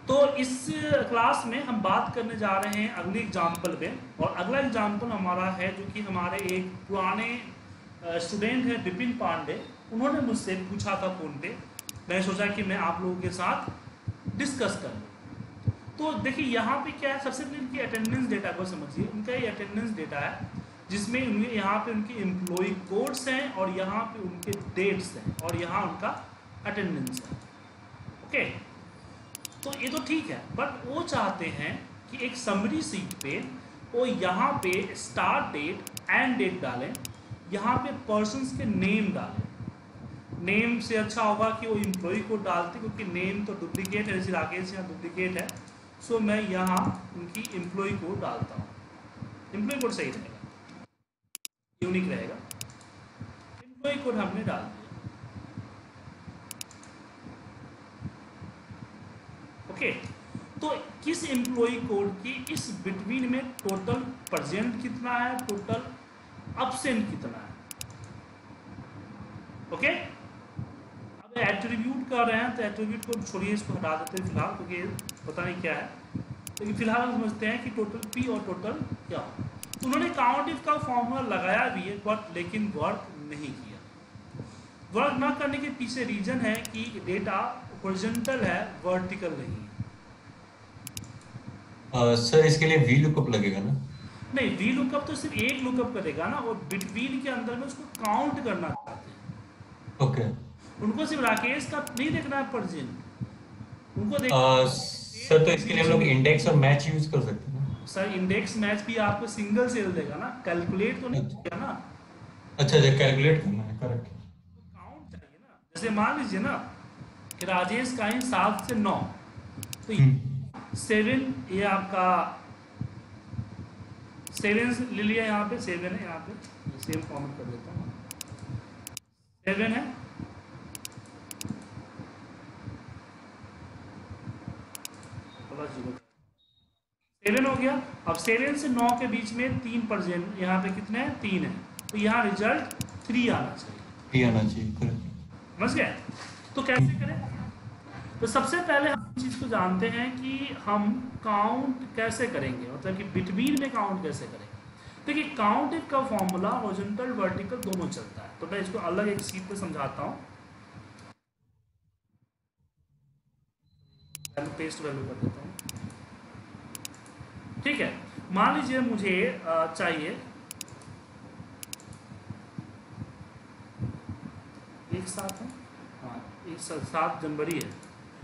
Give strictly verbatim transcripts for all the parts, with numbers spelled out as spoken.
तो इस क्लास में हम बात करने जा रहे हैं अगले एग्जाम्पल पे, और अगला एग्जाम्पल हमारा है जो कि हमारे एक पुराने स्टूडेंट हैं विपिन पांडे, उन्होंने मुझसे पूछा था फ़ोन पे। मैंने सोचा कि मैं आप लोगों के साथ डिस्कस कर लूँ। तो देखिए यहाँ पे क्या है, सबसे पहले इनकी अटेंडेंस डेटा को समझिए। उनका ये अटेंडेंस डेटा है जिसमें उनके यहाँ पे उनके एम्प्लॉय कोड्स हैं और यहाँ पे उनके डेट्स हैं और यहाँ उनका अटेंडेंस है। ओके, तो ये तो ठीक है, बट वो चाहते हैं कि एक समरी सीट पे वो यहाँ पे स्टार्ट डेट एंड डेट डालें, यहाँ पे पर्सन्स के नेम डालें। नेम से अच्छा होगा कि वो एम्प्लॉय को डालते, क्योंकि नेम तो डुप्लीकेट है, जैसे राकेश यहाँ डुप्लीकेट है। सो मैं यहाँ उनकी एम्प्लॉय को डालता हूँ। एम्प्लॉय कोड सही रहेगा, यूनिक रहेगा। एम्प्लॉय कोड हमने डाल दिया। ओके, तो किस एम्प्लॉय कोड की इस बिटवीन में टोटल प्रेजेंट कितना है, टोटल अब्सेंट कितना है। ओके, अब एट्रीब्यूट कर रहे हैं तो एट्रीब्यूट को छोड़िए, इसको हटा देते हैं फिलहाल, क्योंकि पता नहीं क्या है। लेकिन फिलहाल हम समझते हैं कि टोटल पी और टोटल क्या हो। तो उन्होंने काउंट इफ का फॉर्मूला लगाया भी है, बट लेकिन वर्क नहीं किया। वर्क ना करने के पीछे रीजन है कि डेटा हॉरिजॉन्टल है, वर्टिकल नहीं है। सर uh, इसके लिए वी लुकअप लगेगा ना? नहीं, वी लुकअप तो सिर्फ एक लुकअप करेगा ना, और बिटवीन के अंदर में उसको काउंट करना चाहते हैं। ओके, उनको सिर्फ राकेश का नहीं देखना है प्रेजेंट, उनको uh, देखना सर तो इसके लिए हम लोग इंडेक्स और मैच यूज कर सकते हैं ना? सर इंडेक्स मैच भी आपको सिंगल सेल देगा ना, कैलकुलेट तो नहीं अच्छा किया ना। अच्छा, कैलकुलेट करना है, करेक्ट। काउंट चाहिए ना। जैसे मान लीजिए ना कि राजेश का है सात से नौ, तो हम्म सेवन, ये आपका सेवन ले लिया, यहाँ पे सेवन है, यहाँ पे सेम कॉमेंट कर देता हूँ, सेवन है। जीरो, सेवन हो गया। अब सेवन से नौ के बीच में तीन परसेंट, यहाँ पे कितने हैं, तीन है, तो यहाँ रिजल्ट थ्री आना चाहिए। थ्री आना चाहिए, करेक्ट। समझ गए? तो कैसे करें? तो सबसे पहले हम इस चीज़ को जानते हैं कि हम काउंट कैसे करेंगे, मतलब कि बिटवीन में काउंट कैसे करेंगे। देखिए, काउंट इफ का फॉर्मूला हॉरिजॉन्टल वर्टिकल दोनों चलता है, तो मैं इसको अलग एक सीट पे समझाता हूँ। पेस्ट वैल्यू कर देता हूँ, ठीक है। मान लीजिए मुझे चाहिए एक साथ है, हाँ एक साथ, सात जनवरी है,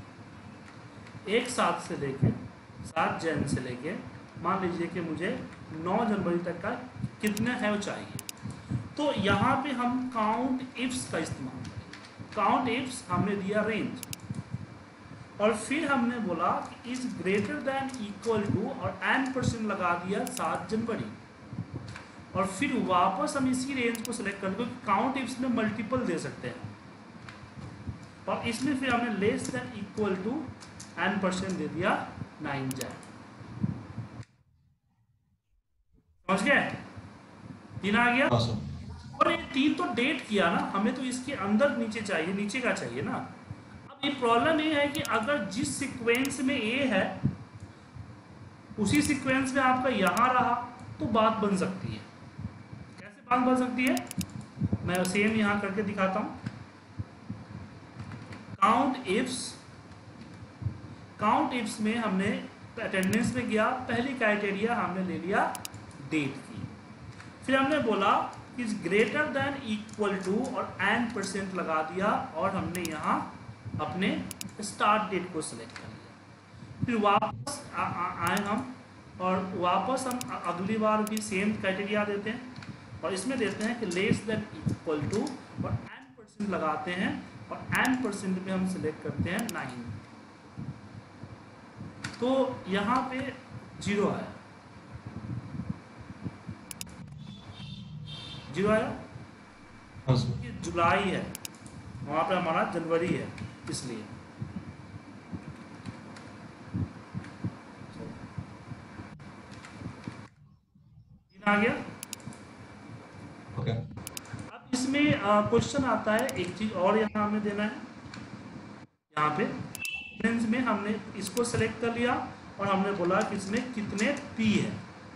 एक सात से लेके सात जैन से लेके मान लीजिए कि मुझे नौ जनवरी तक का कितना है वो चाहिए। तो यहाँ पे हम काउंट इफ्स का इस्तेमाल करेंगे। काउंट इफ्स हमने दिया रेंज, और फिर हमने बोला कि is greater than equal to और एन परसेंट लगा दिया सात जनवरी, और फिर वापस हम इसी रेंज को सिलेक्ट कर, क्योंकि काउंट इफ्स में मल्टीपल दे सकते हैं, और इसमें फिर हमने less than equal to N percent दे दिया नाइन जैन। समझ गए? तीन आ गया। और ये तीन तो डेट किया ना, हमें तो इसके अंदर नीचे चाहिए, नीचे का चाहिए ना। अब ये प्रॉब्लम ये है कि अगर जिस सीक्वेंस में ए है उसी सीक्वेंस में आपका यहाँ रहा तो बात बन सकती है। कैसे बात बन सकती है, मैं सेम यहाँ करके दिखाता हूँ। काउंट इफ्स, काउंट इफ्स में हमने अटेंडेंस में गया, पहली क्राइटेरिया हमने ले लिया डेट की, फिर हमने बोला is greater than equal to और एन परसेंट लगा दिया, और हमने यहाँ अपने स्टार्ट डेट को सिलेक्ट कर लिया। फिर वापस आए हम, और वापस हम अगली बार भी सेम क्राइटेरिया देते हैं, और इसमें देते हैं कि लेस देन इक्वल टू और एन परसेंट लगाते हैं, और एन परसेंट में हम सिलेक्ट करते हैं नाइन। तो यहाँ पे जीरो आया, जीरो आया, ये जुलाई है, वहाँ पे हमारा जनवरी है, इसलिए तीन आ गया। ओके, अब इसमें क्वेश्चन आता है, एक चीज और यहाँ हमें देना है, यहाँ पे रेंज में हमने इसको सेलेक्ट कर लिया और हमने बोला कि इसमें कितने पी है।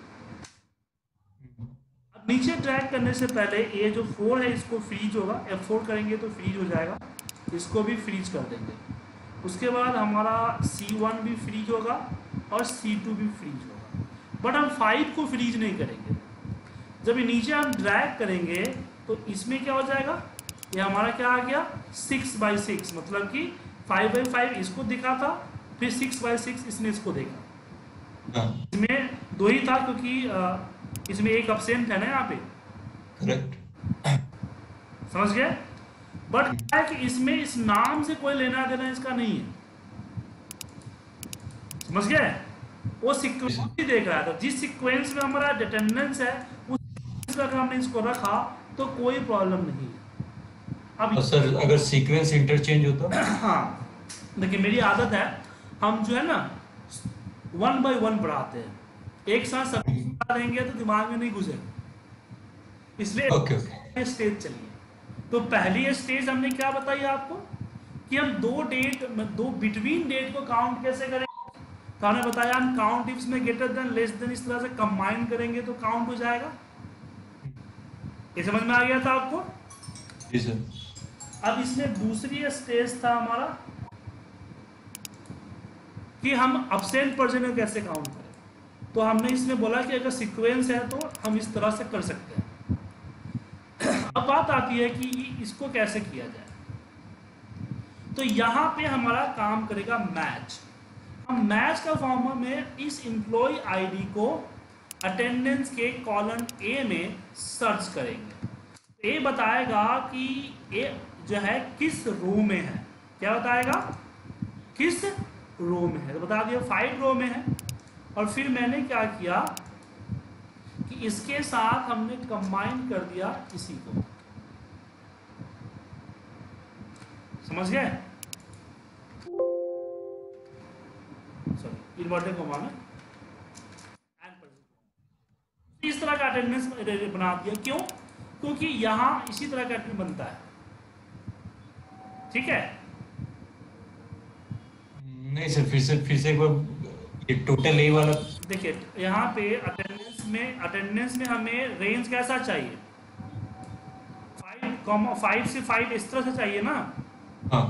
अब नीचे ड्रैग करने से पहले ये जो फोर है इसको फ्रीज होगा, एफ फोर करेंगे तो फ्रीज हो जाएगा, इसको भी फ्रीज कर देंगे। उसके बाद हमारा सी वन भी फ्रीज होगा और सी टू भी फ्रीज होगा, बट हम फाइव को फ्रीज नहीं करेंगे। जब ये नीचे हम ड्रैग करेंगे तो इसमें क्या हो जाएगा, ये हमारा क्या आ गया सिक्स बाई सिक्स, मतलब कि फाइव बाई फाइव इसको दिखा था, फिर सिक्स बाई सिक्स इसने इसको देखा। इसमें दो ही था क्योंकि इसमें एक एब्सेंट है ना यहाँ पे, करेक्ट, समझ गए। बट क्या है कि इसमें इस नाम से कोई लेना देना इसका नहीं है, समझ गए। वो सीक्वेंस ही देख रहा था, जिस सीक्वेंस में हमारा अटेंडेंस है उस सीक्वेंस में अगर हमने इसको रखा तो कोई प्रॉब्लम नहीं है। अब तो सर अगर सीक्वेंस इंटरचेंज होता, हाँ देखिए मेरी आदत है, हम जो है ना वन बाय वन पढ़ाते हैं, एक साथ सब पढ़ा देंगे तो दिमाग में नहीं घुसेगा, इसलिए ओके ओके स्टेज चलिए। तो पहली स्टेज हमने क्या बताई आपको कि हम दो डेट दो बिटवीन डेट को काउंट कैसे करेंगे। तो हमने बताया हम काउंट इफ्स में ग्रेटर देन लेस देन इस तरह से कंबाइन करेंगे तो काउंट हो जाएगा। ये समझ में आ गया था आपको? जी सर। अब इसमें दूसरी स्टेज था हमारा कि हम अब्सेंट पर्सन को कैसे काउंट करें। तो हमने इसमें बोला कि अगर सीक्वेंस है तो हम इस तरह से कर सकते हैं। अब बात आती है कि इसको कैसे किया जाए। तो यहाँ पे हमारा काम करेगा मैच। हम मैच का फॉर्म में इस एम्प्लॉय आईडी को अटेंडेंस के कॉलम ए में सर्च करेंगे। ये बताएगा कि ये जो है किस रो में है। क्या बताएगा? किस रो में है। तो बता दिया फाइव रो में है। और फिर मैंने क्या किया कि इसके साथ हमने कंबाइन कर दिया इसी को। समझ गए? सॉरी इन्वर्टेड कॉमा में इस तरह का अटेंडेंस बना दिया। क्यों? क्योंकि यहां इसी तरह का अटेंडेंस बनता है। ठीक है? नहीं सर, फिर से फिर से एक बार ये टोटल ए वाला देखिए यहाँ पे अटेंडेंस में अटेंडेंस में हमें रेंज कैसा चाहिए? फाइव कॉमा फाइव से फाइव इस तरह से चाहिए ना। हाँ।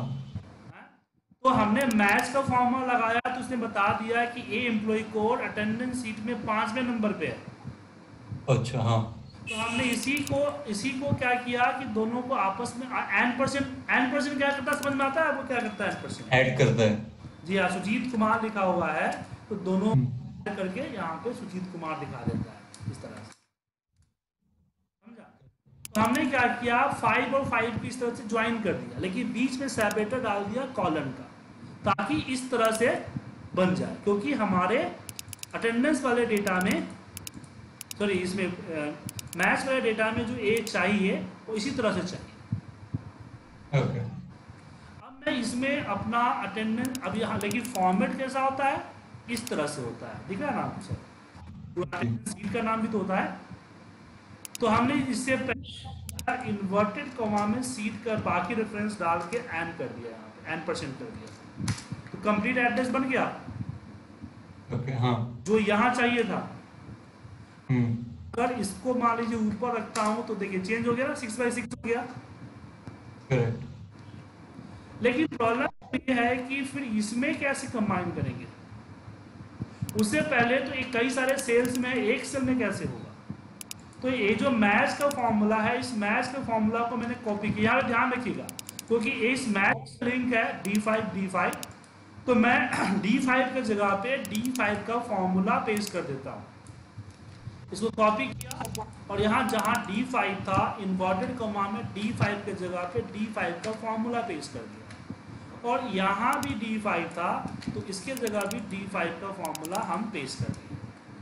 तो हमने मैच का फॉर्मूला लगाया तो उसने बता दिया कि A employee code attendance sheet में पांचवें नंबर पे है। अच्छा हाँ। तो हमने इसी को इसी को क्या किया कि दोनों को आपस में एन परसेंट एन परसेंट क्या करता है समझ में आता है? वो क्या करता है? एन परसेंट ऐड करता है। जी हाँ, सुजीत कुमार लिखा हुआ है तो दोनों करके यहाँ पे सुजीत कुमार दिखा देता है इस तरह से। समझा? तो हमने क्या किया, फाइव और फाइव की इस तरह से ज्वाइन कर दिया, लेकिन बीच में सेपरेटर डाल दिया कॉलम का, ताकि इस तरह से बन जाए। क्योंकि हमारे अटेंडेंस वाले डेटा में सॉरी इसमें मैच वाले डेटा में जो ए चाहिए वो इसी तरह से चाहिए। ओके। अब मैं इसमें अपना अटेंडेंस अब यहाँ, लेकिन फॉर्मेट कैसा होता है? इस तरह से होता है। दिख रहा है ना आपको? अटेंडेंस सीट का नाम भी तो होता है। तो हमने इससे पहले इन्वर्टेड कॉमा में सीट का बाकी रेफरेंस डाल के एन कर दिया, यहाँ पे एन परसेंट कर दिया, तो कंप्लीट एड्रेस बन गया। ओके हाँ। जो यहाँ चाहिए था। हम्म। अगर इसको मान लीजिए ऊपर रखता हूँ तो देखिए चेंज हो गया ना, सिक्स बाई सिक्स हो गया। करेक्ट। लेकिन प्रॉब्लम ये है कि फिर इसमें कैसे कंबाइन करेंगे? उससे पहले तो एक कई सारे सेल्स में एक सेल में कैसे होगा? तो ये जो मैच का फॉर्मूला है, इस मैच के फॉर्मूला को मैंने कॉपी किया है, ध्यान रखिएगा, क्योंकि इस मैच लिंक है डी फाइव डी फाइव, तो मैं डी फाइव के जगह पे डी फाइव का फॉर्मूला पेस्ट कर देता हूँ। इसको कॉपी किया और यहाँ जहाँ डी फाइव था इन्वर्टेड कॉमा में डी फाइव के जगह पे डी फाइव का फॉर्मूला पेस्ट कर दिया, और यहाँ भी डी फाइव था तो इसके जगह भी डी फाइव का फॉर्मूला हम पेस्ट कर दिए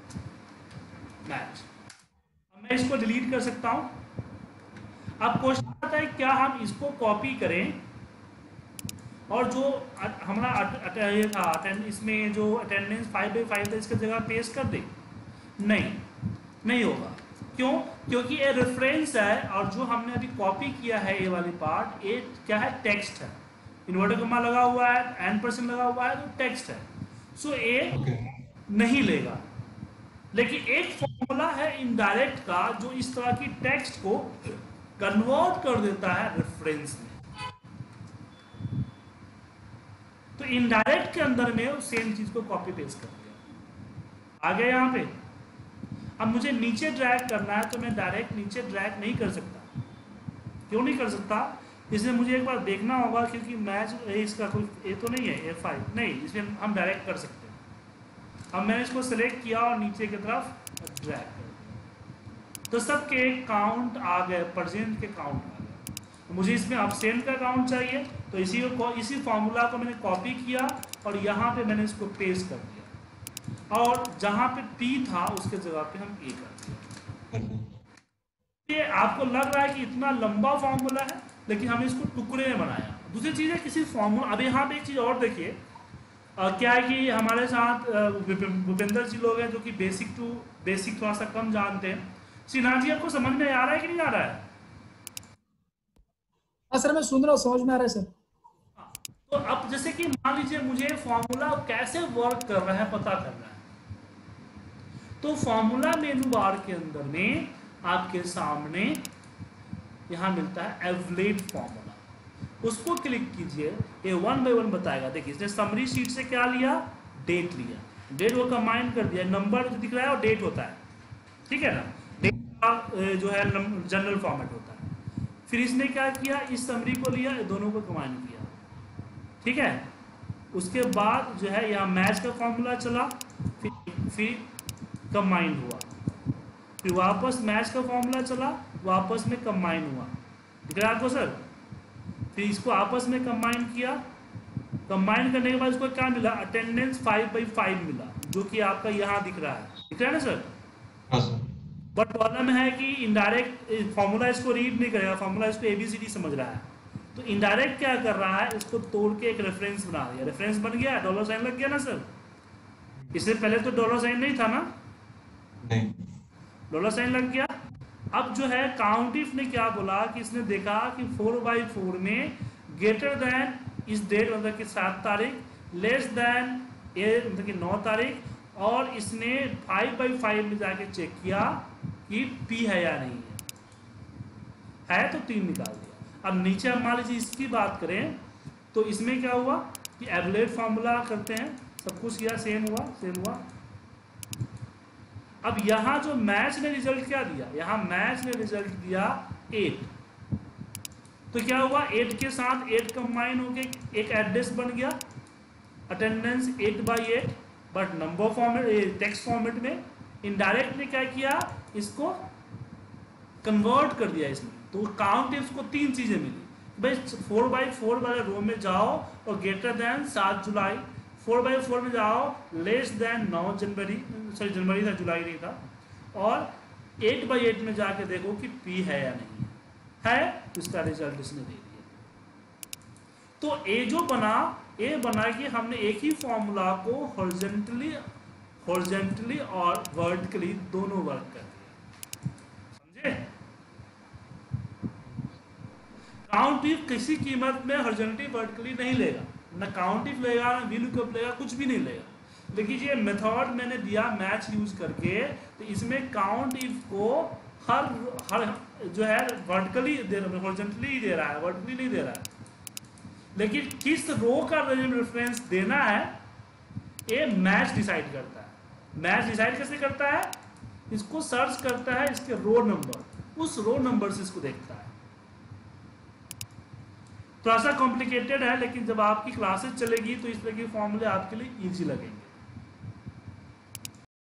मैच। अब मैं इसको डिलीट कर सकता हूँ। अब क्वेश्चन आता है क्या हम इसको कॉपी करें और जो हमारा ये था इसमें जो अटेंडेंस फाइव बाई फाइव था इसके जगह पेस्ट कर दे? नहीं, नहीं होगा। क्यों? क्योंकि ये रेफरेंस है और जो हमने अभी कॉपी किया है ये वाली पार्ट, ये क्या है? टेक्स्ट है। इन्वर्टर कॉमा लगा हुआ है, एन परसेंट लगा हुआ है तो टेक्स्ट है, सो ए ओके नहीं लेगा। लेकिन एक फॉर्मूला है इनडायरेक्ट का जो इस तरह की टेक्स्ट को कन्वर्ट कर देता है रेफरेंस में। तो इनडायरेक्ट के अंदर में सेम चीज को कॉपी पेस्ट कर दिया। आ गया यहाँ पे। अब मुझे नीचे ड्रैग करना है तो मैं डायरेक्ट नीचे ड्रैग नहीं कर सकता। क्यों नहीं कर सकता? इसमें मुझे एक बार देखना होगा, क्योंकि मैच इसका कोई ये तो नहीं है एफ आई नहीं, इसमें हम डायरेक्ट कर सकते हैं। अब मैंने इसको सेलेक्ट किया और नीचे की तरफ ड्रैग कर दिया, तो सबके काउंट आ गए, परसेंट के काउंट आ गए। तो मुझे इसमें अब्सेंट का काउंट चाहिए, तो इसी को इसी फॉर्मूला को मैंने कॉपी किया और यहाँ पे मैंने इसको पेस्ट कर दिया, और जहाँ पे पी था उसके जगह पे हम ए कर दिया। ये आपको लग रहा है कि इतना लंबा फॉर्मूला है, लेकिन हमने इसको टुकड़े में बनाया। दूसरी चीज़ है किसी फॉर्मूला, अब यहाँ पे एक चीज़ और देखिए, क्या है कि हमारे साथ भूपेंद्र जी लोग हैं जो कि बेसिक टू बेसिक थोड़ा सा कम जानते हैं। सिन्हा जी आपको समझ में आ रहा है कि नहीं आ रहा है? हाँ सर, मैं सुन रहा हूँ, समझ में आ रहा है सर। तो अब जैसे कि मान लीजिए मुझे फॉर्मूला कैसे वर्क कर रहा है पता करना है, तो फॉर्मूला मेनू बार के अंदर में आपके सामने यहां मिलता है एवलेट फॉर्मूला, उसको क्लिक कीजिए, ये वन बाय वन बताएगा। देखिए इसने समरी शीट से क्या लिया, डेट लिया, डेट वो कंबाइन कर दिया, नंबर जो दिख रहा है और डेट होता है, ठीक है ना, डेट का जो है जनरल फॉर्मेट होता है। फिर इसने क्या किया, इस समरी को लिया, दोनों को कंबाइन किया, ठीक है। उसके बाद जो है यहाँ मैच का फॉर्मूला चला, फिर फिर कंबाइन हुआ, फिर वापस मैच का फॉर्मूला चला, वापस में कंबाइन हुआ, दिख रहा है आपको सर। फिर इसको आपस में कंबाइन किया, कंबाइन करने के बाद इसको क्या मिला, अटेंडेंस फाइव बाई फाइव मिला, जो कि आपका यहाँ दिख रहा है, दिख रहा है ना सर। हाँ सर। बट प्रॉब्लम है कि इनडायरेक्ट फॉर्मूला इसको रीड नहीं करेगा, फॉर्मूला इसको एबीसीडी समझ रहा है। तो इनडायरेक्ट क्या कर रहा है, इसको तोड़ के एक रेफरेंस बना दिया, रेफरेंस बन गया, डॉलर साइन लग गया ना सर। इससे पहले तो डॉलर साइन नहीं था ना, नहीं, डॉलर साइन लग गया। अब जो है काउंट इफ ने क्या बोला कि इसने देखा कि फोर बाई फोर में ग्रेटर देन इस डेट मतलब कि सात तारीख, लेस देन ए मतलब कि नौ तारीख, और इसने फाइव बाई फाइव में जाके चेक किया कि पी है या नहीं है, है तो तीन निकाल दिया। अब नीचे हम मान लीजिए इसकी बात करें तो इसमें क्या हुआ कि एवरेज फार्मूला करते हैं, सब कुछ किया, सेम हुआ सेम हुआ। अब यहाँ जो मैच ने रिजल्ट क्या दिया, यहाँ मैच ने रिजल्ट दिया एट, तो क्या हुआ, एट के साथ एट कंबाइन होके एक एड्रेस बन गया, attendance eight by eight, but number format text format में। इनडायरेक्ट ने क्या किया, इसको कन्वर्ट कर दिया इसमें, तो काउंट इसको तीन चीजें मिली भाई, फोर बाई फोर वाले रो में जाओ और ग्रेटर देन सात जुलाई, फोर बाई फोर में जाओ लेस देन नौ जनवरी, सॉरी जनवरी था, जुलाई नहीं था, और एट बाई एट में जाके देखो कि पी है या नहीं है, है तो इसका रिजल्ट इसने दे दिया। तो ए जो बना, ए बना कि हमने एक ही फॉर्मूला को हॉरिजॉन्टली हॉरिजॉन्टली और वर्टिकली दोनों वर्क कर दिया, समझे। काउंट इफ किसी कीमत में हॉरिजॉन्टली वर्टिकली नहीं लेगा, ना काउंट इफ लेगा, ना वीलुकअप लेगा, कुछ भी नहीं लेगा। लेकिन ये मेथड मैंने दिया मैच यूज करके, तो इसमें काउंट इफ को हर हर जो है वर्टिकली दे रहा है, हॉरिजॉन्टली दे रहा है, वर्टिकली नहीं दे रहा है। लेकिन किस रो का रेफरेंस देना है ये मैच डिसाइड करता है। मैच डिसाइड कैसे करता है, इसको सर्च करता है इसके रो नंबर, उस रो नंबर से इसको देखता है। थोड़ा सा कॉम्प्लिकेटेड है, लेकिन जब आपकी क्लासेस चलेगी तो इस तरह के फॉर्मूले आपके लिए इजी लगेंगे।